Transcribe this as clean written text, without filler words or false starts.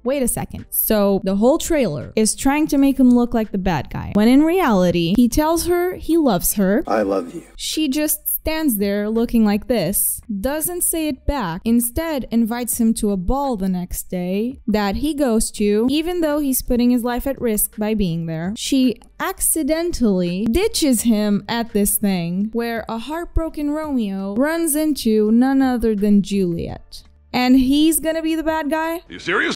wait a second. So the whole trailer is trying to make him look like the bad guy, when in reality, he tells her he loves her. I love you. She just stands there looking like this, doesn't say it back, instead invites him to a ball the next day that he goes to, even though he's putting his life at risk by being there. She accidentally ditches him at this thing, where a heartbroken Romeo runs into none other than Juliet. And he's gonna be the bad guy? You serious?